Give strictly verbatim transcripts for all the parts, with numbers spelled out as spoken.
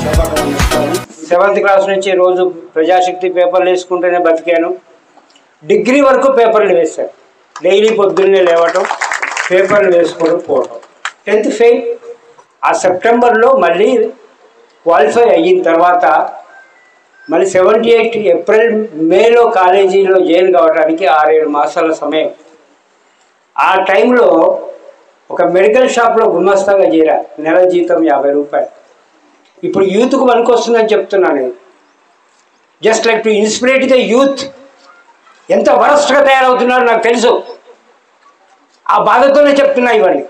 Seventh class నుంచి రోజు ప్రజాశక్తి పేపర్లు వేసుకుంటూనే బతికాను. డిగ్రీ వరకు పేపర్లు వేశాను. డైలీ పొద్దున్నే లేవటం, పేపర్లు వేసుకోవడం, పోవటం. Tenth fail. ఆ సెప్టెంబర్లో మళ్ళీ క్వాలిఫై అయిన తర్వాత మళ్ళీ సెవెంటీ ఎయిట్ ఏప్రిల్ మేలో కాలేజీలో జాయిన్ కావడానికి ఆరేడు మాసాల సమయం. ఆ టైంలో ఒక మెడికల్ షాప్లో గుమస్తాగా చేరా. నెల జీతం యాభై రూపాయలు. ఇప్పుడు యూత్కు పనికొస్తుందని చెప్తున్నాను నేను. Just like to inspirate the youth. ఎంత వరస్ట్గా తయారవుతున్నారో నాకు తెలుసు. ఆ బాధతోనే చెప్తున్నా. ఇవన్నీ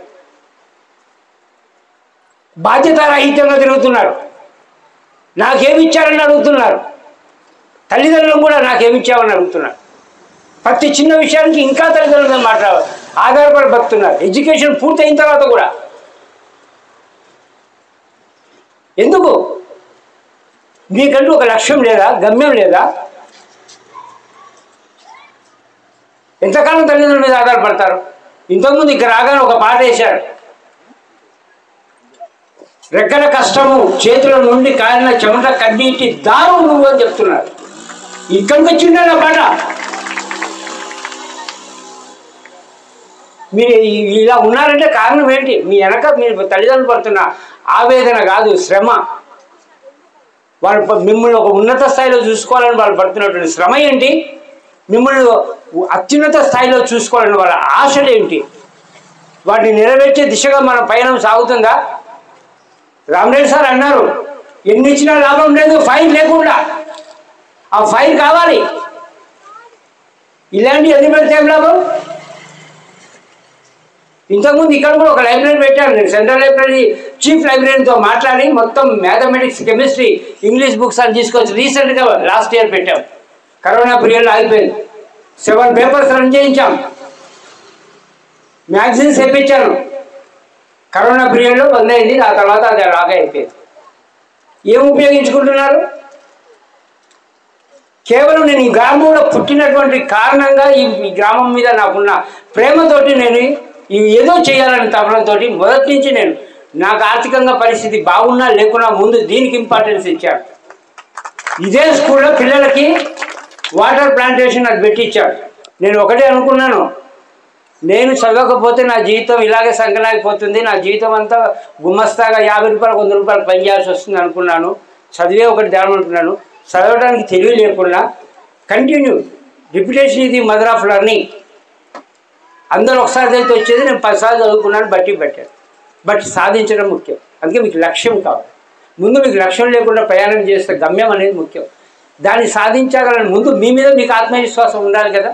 బాధ్యత రహితంగా తిరుగుతున్నారు. నాకేమిచ్చారని అడుగుతున్నారు. తల్లిదండ్రులు కూడా నాకేమిచ్చావని అడుగుతున్నారు. ప్రతి చిన్న విషయానికి ఇంకా తల్లిదండ్రులతో మాట్లాడాలి, ఆధారపడి బతున్నారు. ఎడ్యుకేషన్ పూర్తయిన తర్వాత కూడా ఎందుకు? మీకంటూ ఒక లక్ష్యం లేదా? గమ్యం లేదా? ఎంతకాలం తల్లిదండ్రుల మీద ఆధారపడతారు? ఇంతకుముందు ఇక్కడ రాగానే ఒక పాట వేశారు. రెక్కల కష్టము చేతుల నుండి కాలిన చెమట కన్నీటి దారు నువ్వు అని చెప్తున్నారు. ఇక్కడికి వచ్చిండే నా పాట. మీరు ఇలా ఉన్నారంటే కారణం ఏంటి? మీ వెనక మీరు తల్లిదండ్రులు పడుతున్న ఆవేదన కాదు, శ్రమ. వాళ్ళు మిమ్మల్ని ఒక ఉన్నత స్థాయిలో చూసుకోవాలని వాళ్ళు పడుతున్నటువంటి శ్రమ ఏంటి? మిమ్మల్ని అత్యున్నత స్థాయిలో చూసుకోవాలని వాళ్ళ ఆశలు ఏంటి? వాటిని నెరవేర్చే దిశగా మన పయనం సాగుతుందా? రామరెడ్డి సార్ అన్నారు, ఎన్ని ఇచ్చినా లాభం లేదు ఫైన్ లేకుండా. ఆ ఫైన్ కావాలి. ఇలాంటి ఎన్ని పెడితే ఏం లాభం? ఇంతకుముందు ఇక్కడ కూడా ఒక లైబ్రరీ పెట్టాను నేను. సెంట్రల్ లైబ్రరీ చీఫ్ లైబ్రరీతో మాట్లాడి మొత్తం మ్యాథమెటిక్స్, కెమిస్ట్రీ, ఇంగ్లీష్ బుక్స్ అని తీసుకొచ్చి రీసెంట్గా లాస్ట్ ఇయర్ పెట్టాం. కరోనా పీరియడ్లో ఆగిపోయింది. సెవెన్ పేపర్స్ రన్ చేయించాం. మ్యాగజైన్స్ తెప్పించాను. కరోనా పీరియడ్లో బంద్ అయింది. ఆ తర్వాత అది అలాగే అయిపోయింది. ఏం ఉపయోగించుకుంటున్నారు? కేవలం నేను ఈ గ్రామంలో పుట్టినటువంటి కారణంగా ఈ గ్రామం మీద నాకున్న ప్రేమతోటి నేను ఏదో చేయాలనే తపనతో మొదటి నుంచి నేను నాకు ఆర్థికంగా పరిస్థితి బాగున్నా లేకున్నా ముందు దీనికి ఇంపార్టెన్స్ ఇచ్చాడు. ఇదే స్కూల్లో పిల్లలకి వాటర్ ప్లాంటేషన్ అది పెట్టించాడు. నేను ఒకటే అనుకున్నాను, నేను చదవకపోతే నా జీవితం ఇలాగే సంకనాగిపోతుంది, నా జీవితం అంతా గుమస్తాగా యాభై రూపాయలు వంద రూపాయలు పనిచేయాల్సి వస్తుంది అనుకున్నాను. చదివే ఒకటి దాని అనుకున్నాను. చదవడానికి తెలివి లేకుండా కంటిన్యూ. రిపిటేషన్ ఇది మదర్ ఆఫ్ లెర్నింగ్. అందరూ ఒకసారి అయితే వచ్చేది, నేను పదిసార్లు చదువుకున్నాను, బట్టి పెట్టాను. బట్ సాధించడం ముఖ్యం. అందుకే మీకు లక్ష్యం కావాలి. ముందు మీకు లక్ష్యం లేకుండా ప్రయాణం చేస్తే గమ్యం అనేది ముఖ్యం. దాన్ని సాధించగలని ముందు మీ మీద మీకు ఆత్మవిశ్వాసం ఉండాలి కదా.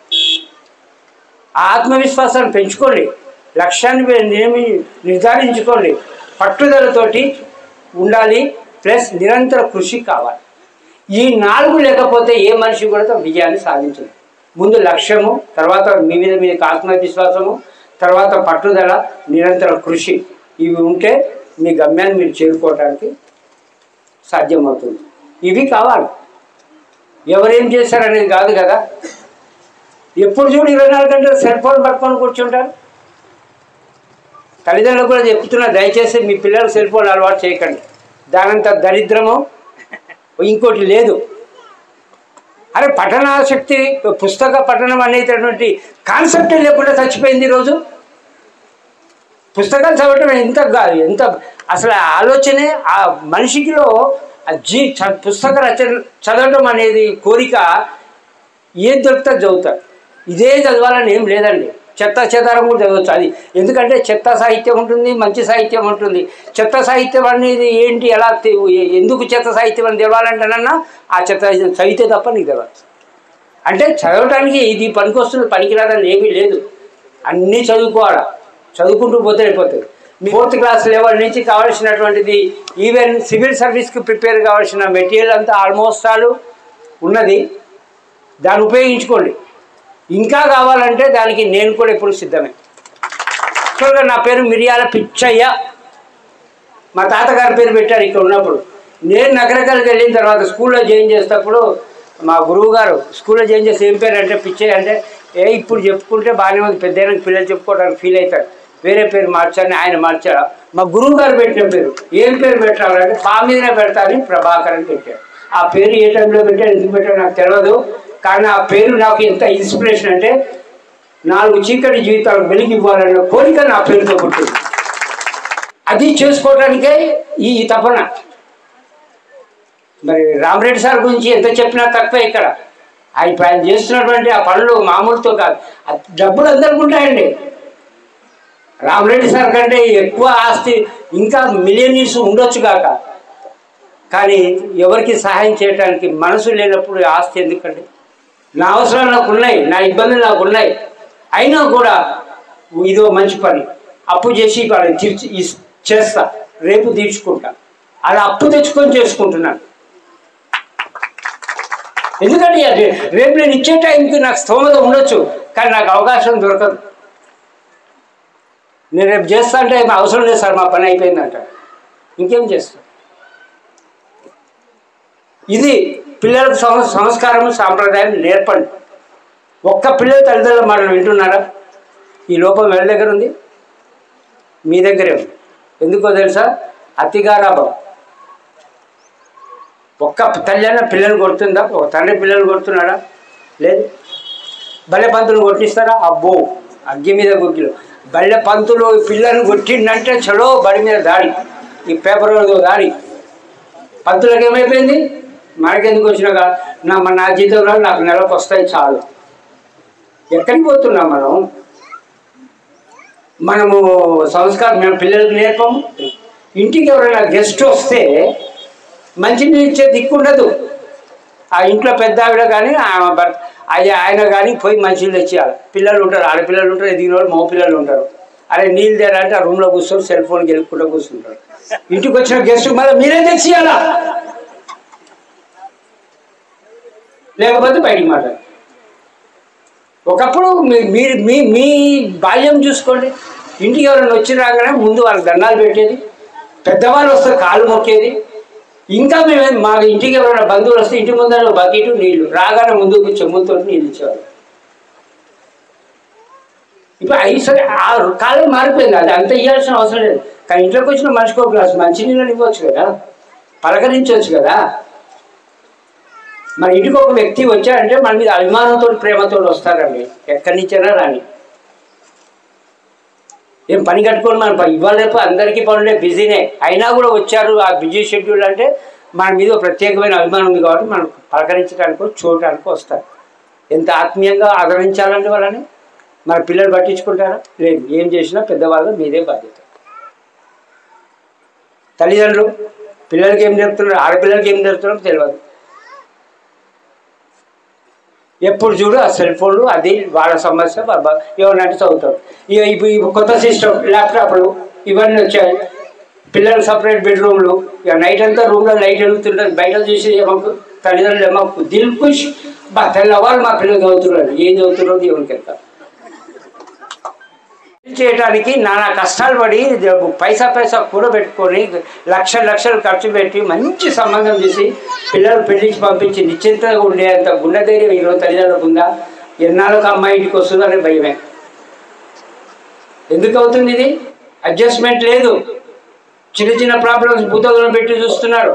ఆ ఆత్మవిశ్వాసాన్ని పెంచుకోండి. లక్ష్యాన్ని నియమి నిర్ధారించుకోండి. పట్టుదలతోటి ఉండాలి. ప్లస్ నిరంతర కృషి కావాలి. ఈ నాలుగు లేకపోతే ఏ మనిషి కూడా విజయాన్ని సాధించదు. ముందు లక్ష్యము, తర్వాత మీ మీద మీకు ఆత్మవిశ్వాసము, తర్వాత పట్టుదల, నిరంతర కృషి. ఇవి ఉంటే మీ గమ్యాన్ని మీరు చేరుకోవడానికి సాధ్యమవుతుంది. ఇవి కావాలి. ఎవరేం చేశారనేది కాదు కదా. ఎప్పుడు చూడు ఇరవై నాలుగు గంటలు సెల్ ఫోన్ పట్టుకొని కూర్చుంటారు. తల్లిదండ్రులు కూడా చెప్తున్నా, దయచేసి మీ పిల్లలకు సెల్ ఫోన్ అలవాటు చేయకండి. దానంత దరిద్రము ఇంకోటి లేదు. అరే పఠనాశక్తి, పుస్తక పఠనం అనేటటువంటి కాన్సెప్ట్ లేకుండా చచ్చిపోయింది ఈరోజు. పుస్తకాలు చదవటం ఎంత ఎంత అసలు ఆలోచనే ఆ మనిషికిలో జీ పుస్తక రచన చదవటం అనేది కోరిక ఏది దొరికితే చదువుతారు. ఇదే చదవాలని ఏం లేదండి. చెత్త చెదారం కూడా చదవచ్చు. అది ఎందుకంటే చెత్త సాహిత్యం ఉంటుంది, మంచి సాహిత్యం ఉంటుంది. చెత్త సాహిత్యం అనేది ఏంటి, ఎలా ఎందుకు చెత్త సాహిత్యం అని తెలవాలంటేనన్నా ఆ చెత్త చదివితే తప్ప నీకు తెలవాలి. అంటే చదవటానికి ఇది పనికొస్తుంది, పనికిరాదని ఏమీ లేదు. అన్నీ చదువుకోవాలి. చదువుకుంటూ పోతే అయిపోతుంది. మీ ఫోర్త్ క్లాస్ లెవెల్ నుంచి కావాల్సినటువంటిది, ఈవెన్ సివిల్ సర్వీస్కి ప్రిపేర్ కావాల్సిన మెటీరియల్ అంతా ఆల్మోస్ట్ ఆల్ ఉన్నది. దాన్ని ఉపయోగించుకోండి. ఇంకా కావాలంటే దానికి నేను కూడా ఎప్పుడు సిద్ధమే. చూడగా నా పేరు మిరియాల పిచ్చయ్య. మా తాతగారి పేరు పెట్టారు ఇక్కడ ఉన్నప్పుడు. నేను నగరకాలకు వెళ్ళిన తర్వాత స్కూల్లో జాయిన్ చేసేటప్పుడు మా గురువు గారు స్కూల్లో జాయిన్ చేసి ఏం పేరు అంటే పిచ్చయ్య అంటే, ఏ ఇప్పుడు చెప్పుకుంటే బాగానే ఉంది, పెద్ద పిల్లలు చెప్పుకోవడానికి ఫీల్ అవుతారు, వేరే పేరు మార్చారని ఆయన మార్చారా. మా గురువు గారు పెట్టిన పేరు. ఏం పేరు పెట్టాలంటే పా మీదనే పెడతారని ప్రభాకర్ అని పెట్టారు. ఆ పేరు ఏ టైంలో పెట్టారు, ఎందుకు పెట్టారు నాకు తెలియదు. కానీ ఆ పేరు నాకు ఎంత ఇన్స్పిరేషన్ అంటే నాలుగు చీకటి జీవితాలకు వెలిగి ఇవ్వాలన్న కోరిక నా పేరుతో పుట్టింది. అది చేసుకోవడానికే ఈ తపన. మరి రామరెడ్డి సార్ గురించి ఎంత చెప్పినా తక్కువ. ఇక్కడ ఆయన చేస్తున్నటువంటి ఆ పనులు మామూలుతో కాదు. డబ్బులు అందరికీ ఉంటాయండి. రామరెడ్డి సార్ కంటే ఎక్కువ ఆస్తి ఇంకా మిలియనీర్స్ ఉండొచ్చు కాక, కానీ ఎవరికి సహాయం చేయడానికి మనసు లేనప్పుడు ఆస్తి ఎందుకండి? నా అవసరాలు నాకు ఉన్నాయి, నా ఇబ్బందులు నాకు ఉన్నాయి, అయినా కూడా ఇదో మంచి పని అప్పు చేసి వాళ్ళని తీర్చి చేస్తా, రేపు తీర్చుకుంటా, అలా అప్పు తెచ్చుకొని చేసుకుంటున్నాను. ఎందుకంటే రేపు నేను ఇచ్చే టైంకి నాకు స్తోమత ఉండొచ్చు, కానీ నాకు అవకాశం దొరకదు. నేను రేపు చేస్తా అంటే అవసరం లేదు సార్, మా పని అయిపోయిందంట, ఇంకేం చేస్తా. ఇది పిల్లలకు సంస్కారం సాంప్రదాయం నేర్పండి. ఒక్క పిల్లల తల్లిదండ్రుల మాటలు వింటున్నారా? ఈ లోపం ఎవరి దగ్గర ఉంది? మీ దగ్గరే ఉంది. ఎందుకో తెలుసా? అతిగారాభం. ఒక్క తల్లి అయినా పిల్లలు కొడుతుందా? ఒక తండ్రి పిల్లలు కొడుతున్నాడా? లేదు. బల్లె పంతులు కొట్టిస్తారా? అబ్బో, అగ్గి మీద గుగ్గిలు. బల్లె పంతులు పిల్లల్ని కొట్టిందంటే చలో బడి మీద దాడి, ఈ పేపర్ దాడి. పంతులకు ఏమైపోయింది? మనకెందుకు వచ్చినాక నా నా జీతంలో నాకు నెలకు వస్తాయి చాలు. ఎక్కడికి పోతున్నాం మనం? మనము సంస్కారం మేము పిల్లలకు నేర్పము. ఇంటికి ఎవరైనా గెస్ట్ వస్తే మంచినీళ్ళు ఇచ్చే దిక్కు ఉండదు. ఆ ఇంట్లో పెద్ద ఆవిడ కానీ అయ్యా ఆయన కానీ పోయి మంచినీళ్ళు తెచ్చేయాలి. పిల్లలు ఉంటారు, ఆడపిల్లలు ఉంటారు, ఎదిగిన వాళ్ళు మగ పిల్లలు ఉంటారు. అరే నీళ్ళు తేరంటే ఆ రూమ్లో కూర్చొని సెల్ ఫోన్ గెలుపుకుంటూ కూర్చుంటారు. ఇంటికి వచ్చిన గెస్ట్ మళ్ళీ మీరే తెచ్చియాలా, లేకపోతే బయటికి మాట్లాడు. ఒకప్పుడు మీరు మీ మీ బాల్యం చూసుకోండి. ఇంటికి ఎవరైనా వచ్చి రాగానే ముందు వాళ్ళకి దండాలు పెట్టేది, పెద్దవాళ్ళు వస్తే కాళ్ళు మొక్కేది. ఇంకా మేము మా ఇంటికి ఎవరైనా బంధువులు వస్తే ఇంటి ముందర బకెట్ నీళ్లు రాగానే ముందుకు చెమ్ముతో నీళ్ళు ఇచ్చేవాళ్ళు. ఇప్పుడు అవి సరే ఆ కాలం మారిపోయింది, అది అంత ఇవ్వాల్సిన అవసరం లేదు. కానీ ఇంట్లోకి వచ్చిన మనిషికి ఒక గ్లాసు మంచినీళ్ళు ఇవ్వచ్చు కదా, పలకరించవచ్చు కదా. మన ఇంటికి ఒక వ్యక్తి వచ్చాడంటే మన మీద అభిమానంతో ప్రేమతో వస్తారండి, ఎక్కడి నుంచైనా రాని. ఏం పని కట్టుకొని మన ఇవాళ రేపు అందరికీ పనులే, బిజీనే, అయినా కూడా వచ్చారు. ఆ బిజీ షెడ్యూల్ అంటే మన మీద ప్రత్యేకమైన అభిమానం ఉంది కాబట్టి మనం పలకరించడానికి చూడటానికి వస్తారు. ఎంత ఆత్మీయంగా ఆదరించాలంటే వాళ్ళని. మన పిల్లలు పట్టించుకుంటారా? లేదు. ఏం చేసినా పెద్దవాళ్ళు మీదే బాధ్యత. తల్లిదండ్రులు పిల్లలకి ఏం నేర్పుతున్నారు, ఆడపిల్లలకి ఏం నేర్పుతున్నారో తెలియదు. ఎప్పుడు చూడు ఆ సెల్ ఫోన్లు, అది వాళ్ళ సమస్య. ఎవరినంటే చదువుతారు. ఇక ఇప్పుడు కొత్త సిస్టమ్ ల్యాప్టాప్లు ఇవన్నీ వచ్చాయి. పిల్లలు సపరేట్ బెడ్రూమ్లు. ఇక నైట్ అంతా రూమ్లో లైట్ వెలుగుతుంటుంది. బయట చూసి ఏమకు తల్లిదండ్రులు ఏమో దిల్ ఖుష్, బా తెల్లవాళ్ళు మా పిల్లలు చదువుతున్నారు. ఏం చదువుతున్నారో దేవునికి వెళ్తారు. చేయడానికి నానా కష్టాలు పడి పైసా పైసా కూడబెట్టుకొని లక్షల లక్షలు ఖర్చు పెట్టి మంచి సంబంధం చేసి పిల్లలు పెళ్లించి పంపించి నిశ్చింతగా ఉండేంత గుండె ధైర్యం ఈరోజు తల్లిదండ్రులకు ఉందా? ఎన్నాళ్ళకు అమ్మాయి ఇంటికి వస్తుందనే భయమే. ఎందుకు అవుతుంది ఇది? అడ్జస్ట్మెంట్ లేదు. చిన్న చిన్న ప్రాబ్లమ్స్ భూతలను పెట్టి చూస్తున్నారు.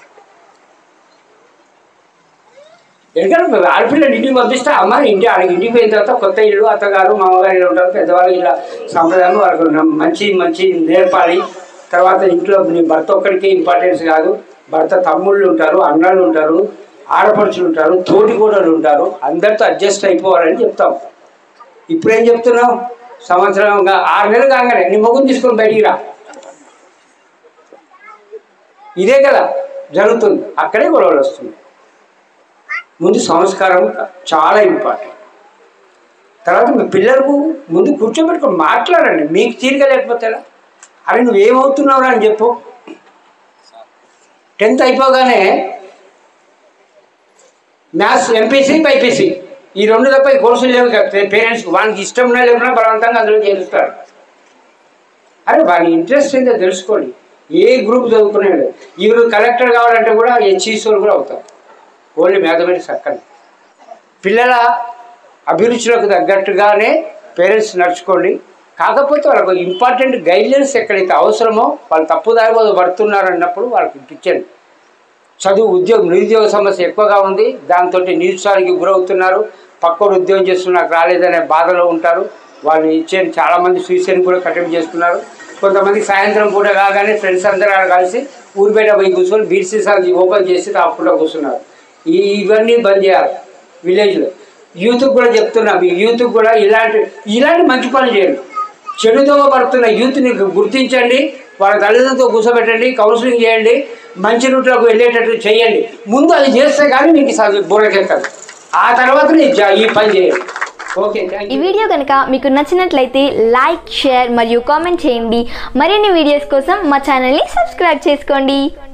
ఎందుకంటే ఆడపిల్లలు ఇంటికి పంపిస్తే అమ్మ ఇంటి ఆడికి ఇంటికి పోయిన తర్వాత కొత్త ఇల్లు, అత్తగారు మామగారు ఇలా ఉంటారు. పెద్దవాళ్ళు ఇలా సాంప్రదాయం వాళ్ళకు మంచి మంచి నేర్పాలి. తర్వాత ఇంట్లో నీ భర్త ఒక్కడికి ఇంపార్టెన్స్ కాదు, భర్త తమ్ముళ్ళు ఉంటారు, అన్నలు ఉంటారు, ఆడపడుచులు ఉంటారు, తోటి కూడలు ఉంటారు. అందరితో అడ్జస్ట్ అయిపోవాలని చెప్తాం. ఇప్పుడేం చెప్తున్నాం? సంవత్సరంగా ఆరు నెలలు కాగానే నీ మొగ్గుని తీసుకొని బయటికి రా. ఇదే కదా జరుగుతుంది. అక్కడే గొడవలు వస్తుంది. ముందు సంస్కారం చాలా ఇంపార్టెంట్. తర్వాత మీ పిల్లలకు ముందు కూర్చోబెట్టుకొని మాట్లాడండి. మీకు తీరిక లేకపోతే అరే నువ్వేమవుతున్నావురా అని చెప్పు. టెన్త్ అయిపోగానే మ్యాథ్స్ ఎంపీసీ బైపీసీ ఈ రెండు తప్ప ఈ కోర్సులు లేవు కదా పేరెంట్స్కి. వానికి ఇష్టం ఉన్నా లేకున్నా బలవంతంగా అందులో చేరుస్తాడు. అరే వాని ఇంట్రెస్ట్ ఏంటో తెలుసుకోండి. ఏ గ్రూప్ చదువుకునేది ఈరోజు కలెక్టర్ కావాలంటే కూడా హెచ్ఈసీలు కూడా అవుతారు. ఓన్లీ మ్యాథమెటిక్స్ అక్కడ. పిల్లల అభిరుచులకు తగ్గట్టుగానే పేరెంట్స్ నడుచుకోండి. కాకపోతే వాళ్ళకు ఇంపార్టెంట్ గైడ్లైన్స్ ఎక్కడైతే అవసరమో వాళ్ళు తప్పుదారి పడుతున్నారు అన్నప్పుడు వాళ్ళకి ఇప్పించండి. చదువు ఉద్యోగం నిరుద్యోగ సమస్య ఎక్కువగా ఉంది, దాంతో నిరుత్సాహానికి గురవుతున్నారు, పక్కోడు ఉద్యోగం చేస్తున్న నాకు రాలేదనే బాధలో ఉంటారు. వాళ్ళు ఇచ్చేది చాలామంది సూసైడ్ కూడా అటెంప్ట్ చేస్తున్నారు. కొంతమంది సాయంత్రం పూట కాగానే ఫ్రెండ్స్ అందరూ కలిసి ఊరి బయట పోయి కూర్చొని బీర్ సీసాలు ఓపెన్ చేసి తాపుకుంటూ కూర్చున్నారు. ఈ ఇవన్నీ బంద్ చేయాలి. విలేజ్లో యూత్కి కూడా చెప్తున్నా, మీ యూత్కి కూడా ఇలాంటి ఇలాంటి మంచి పనులు చేయండి. చెడుతో పడుతున్న యూత్ని గుర్తించండి, వాళ్ళ తల్లిదండ్రులతో కూర్చోబెట్టండి, కౌన్సిలింగ్ చేయండి, మంచి రూట్లోకి వెళ్ళేటట్టు చేయండి. ముందు అది చేస్తే కానీ మీకు బుర్రకెక్కదు, ఆ తర్వాత ఈ పని చేయండి. ఓకే, ఈ వీడియో కనుక మీకు నచ్చినట్లయితే లైక్, షేర్ మరియు కామెంట్ చేయండి. మరిన్ని వీడియోస్ కోసం మా ఛానల్ని సబ్స్క్రైబ్ చేసుకోండి.